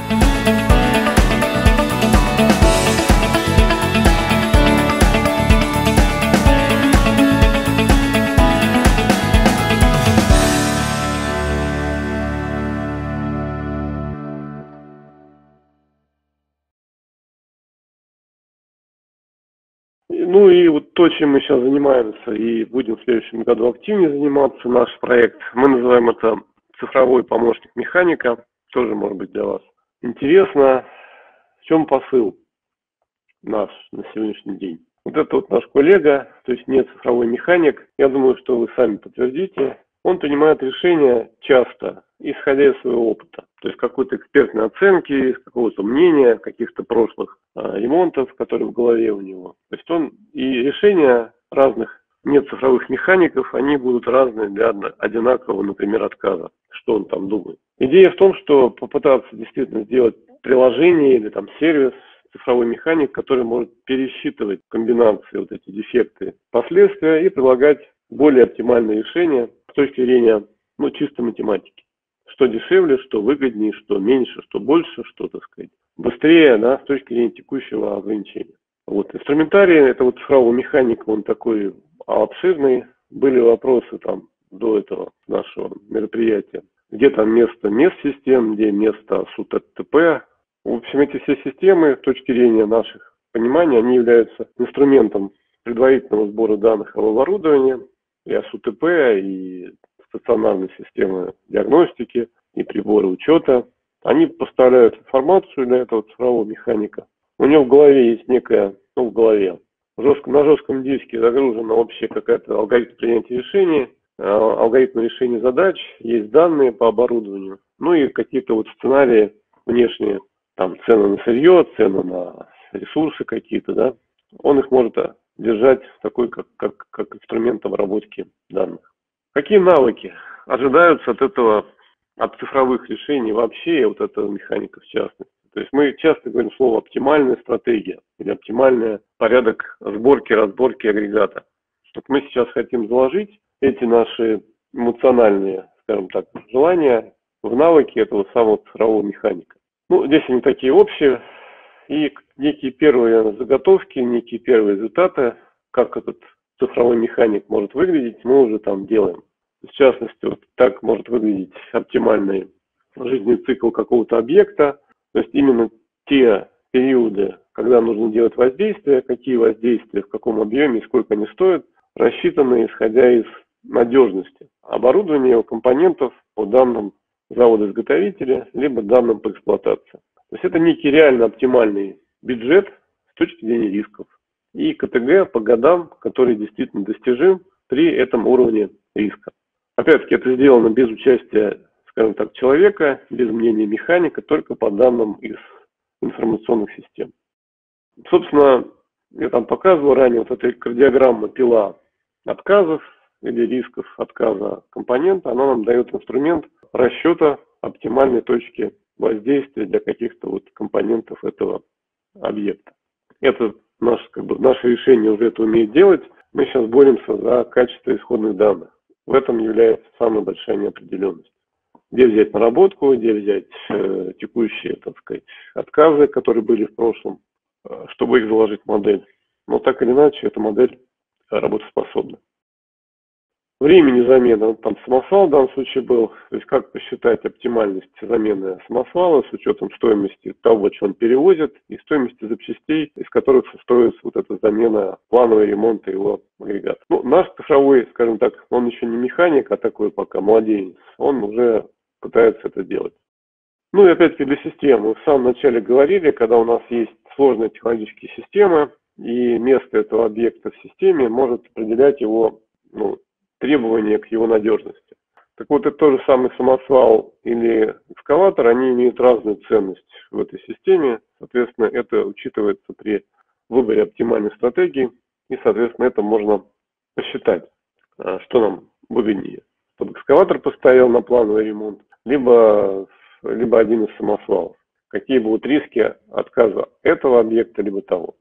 Ну и вот то, чем мы сейчас занимаемся и будем в следующем году активнее заниматься, наш проект, мы называем это цифровой помощник механика, тоже может быть для вас интересно. В чем посыл наш на сегодняшний день? Вот это вот наш коллега, то есть не цифровой механик, я думаю, что вы сами подтвердите, он принимает решения часто, исходя из своего опыта. То есть какой-то экспертной оценки, из какого-то мнения, каких-то прошлых ремонтов, которые в голове у него. То есть он и решения разных нецифровых механиков, они будут разные для одинакового, например, отказа. Что он там думает. Идея в том, что попытаться действительно сделать приложение или там сервис, цифровой механик, который может пересчитывать комбинации, вот эти дефекты, последствия и предлагать более оптимальные решения с точки зрения, чисто математики. Что дешевле, что выгоднее, что меньше, что больше, что, так сказать, быстрее, да, с точки зрения текущего ограничения. Вот, инструментарий, это вот цифровой механик, он такой обширный. Были вопросы там до этого нашего мероприятия. Где там место систем, где место СУТТП. В общем, эти все системы, с точки зрения наших пониманий, они являются инструментом предварительного сбора данных об оборудовании, и СУТП, и стационарные системы диагностики, и приборы учета. Они поставляют информацию для этого цифрового механика. У него в голове есть некая, в голове, на жестком диске загружена вообще какая-то алгоритм принятия решений, алгоритм решения задач, есть данные по оборудованию, и какие-то вот сценарии внешние, там цены на сырье, цены на ресурсы какие-то, да. Он их может держать такой, как инструмент обработки данных. Какие навыки ожидаются от цифровых решений вообще, и вот этого механика в частности? То есть мы часто говорим слово оптимальная стратегия или оптимальный порядок сборки, разборки агрегата. Вот мы сейчас хотим заложить эти наши эмоциональные, скажем так, желания в навыки этого самого цифрового механика. Здесь они такие общие, и некие первые заготовки, некие первые результаты, как этот цифровой механик может выглядеть, мы уже там делаем. В частности, вот так может выглядеть оптимальный жизненный цикл какого-то объекта, то есть именно те периоды, когда нужно делать воздействие, какие воздействия, в каком объеме, сколько они стоят, рассчитаны исходя из надежности оборудования, его компонентов по данным завода-изготовителя, либо данным по эксплуатации. То есть это некий реально оптимальный бюджет с точки зрения рисков и КТГ по годам, который действительно достижим при этом уровне риска. Опять-таки это сделано без участия, скажем так, человека, без мнения механика, только по данным из информационных систем. Собственно, я там показывал ранее вот эта кардиограмма пила отказов или рисков отказа компонента, она нам дает инструмент расчета оптимальной точки воздействия для каких-то вот компонентов этого объекта. Это наше решение уже это умеет делать. Мы сейчас боремся за качество исходных данных. В этом является самая большая неопределенность. Где взять наработку, где взять текущие, так сказать, отказы, которые были в прошлом, чтобы их заложить в модель. Но так или иначе, эта модель работоспособна. Времени замены, там самосвал в данном случае был, то есть как посчитать оптимальность замены самосвала с учетом стоимости того, что он перевозит, и стоимости запчастей, из которых строится вот эта замена, плановый ремонт его агрегата. Наш цифровой, скажем так, он еще не механик, а такой пока младенец, он уже пытается это делать. И опять-таки для системы. Мы в самом начале говорили, когда у нас есть сложные технологические системы, и место этого объекта в системе может определять его, требования к его надежности. Так вот, это тот же самый самосвал или экскаватор, они имеют разную ценность в этой системе. Соответственно, это учитывается при выборе оптимальной стратегии, и, соответственно, это можно посчитать, что нам выгоднее. Чтобы экскаватор постоял на плановый ремонт, либо один из самосвалов. Какие будут риски отказа этого объекта, либо того.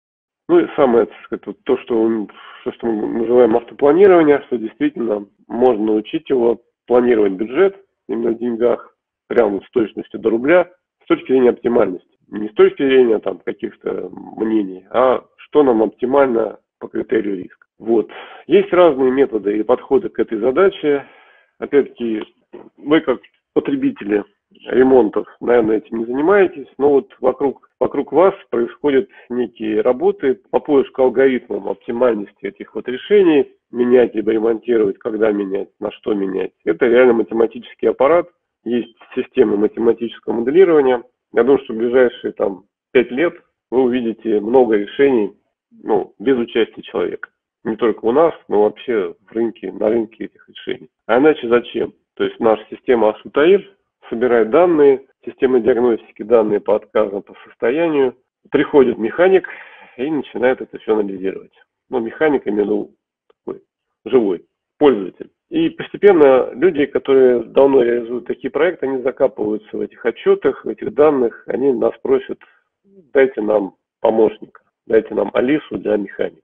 И самое, так сказать, то, что мы называем автопланирование, что действительно можно научить его планировать бюджет именно в деньгах, прямо с точностью до рубля, с точки зрения оптимальности. Не с точки зрения там каких-то мнений, а что нам оптимально по критерию риска. Вот. Есть разные методы и подходы к этой задаче. Опять-таки, вы как потребители ремонтов, наверное, этим не занимаетесь, но вот вокруг вас происходят некие работы по поиску алгоритмов оптимальности этих вот решений, менять либо ремонтировать, когда менять, на что менять. Это реально математический аппарат, есть система математического моделирования. Я думаю, что в ближайшие 5 лет вы увидите много решений, без участия человека. Не только у нас, но вообще на рынке этих решений. А иначе зачем? То есть наша система АСУТАИР собирает данные, система диагностики данные по отказам, по состоянию. Приходит механик и начинает это все анализировать. Механик именно такой живой пользователь. И постепенно люди, которые давно реализуют такие проекты, они закапываются в этих отчетах, в этих данных. Они нас просят: дайте нам помощника, дайте нам Алису для механика.